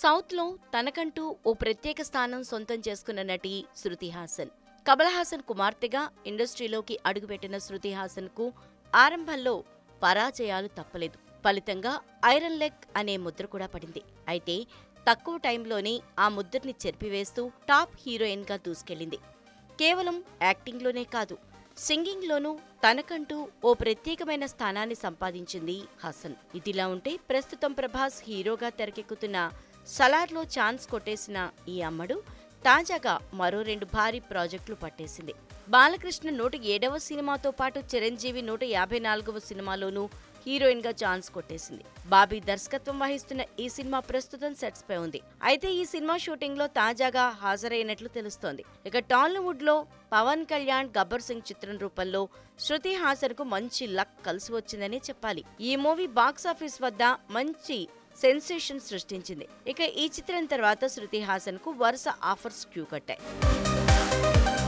సౌత్లో తనకంటూ ఓ ప్రత్యేక స్థానం సొంతం చేసుకున్న నటి శృతి హాసన్. కమల్ హాసన్ కుమార్తెగా ఇండస్ట్రీలోకి అడుగుపెట్టిన శృతి హాసన్కు ఆరంభంలో పరాజయాలు తప్పలేదు. ఫలితంగా ఐరన్ లెగ్ అనే ముద్ర కూడా పడింది. అయితే తక్కువ టైంలోనే ఆ ముద్రని చెరిపివేస్తూ టాప్ హీరోయిన్గా దూసుకెళ్లింది. కేవలం యాక్టింగ్లోనే కాదు, సింగింగ్లోనూ తనకంటూ ఓ ప్రత్యేకమైన స్థానాన్ని సంపాదించింది హాసన్. ఇదిలా ఉంటే ప్రస్తుతం ప్రభాస్ హీరోగా తెరకెక్కుతున్న సలార్లో ఛాన్స్ కొట్టేసిన ఈ అమ్మడు తాజాగా మరో 2 భారీ ప్రాజెక్టులు పట్టేసింది. బాలకృష్ణ 107వ సినిమాతో పాటు చిరంజీవి 154వ సినిమాలోనూ హీరోయిన్గా ఛాన్స్ కొట్టేసింది. బాబీ దర్శకత్వం వహిస్తున్న ఈ సినిమా ప్రస్తుతం సెట్స్ పై ఉంది. అయితే ఈ సినిమా షూటింగ్ లో తాజాగా హాజరైనట్లు తెలుస్తోంది. ఇక టాలీవుడ్ లో పవన్ కళ్యాణ్ గబ్బర్ సింగ్ చిత్రం రూపంలో శృతి హాసన్ కు మంచి లక్ కలిసి వచ్చిందనే చెప్పాలి. ఈ మూవీ బాక్సాఫీస్ వద్ద మంచి సెన్సేషన్ సృష్టించింది. ఇక ఈ చిత్రం తర్వాత శృతి హాసన్ కు వరుస ఆఫర్స్ క్యూ కట్టాయి.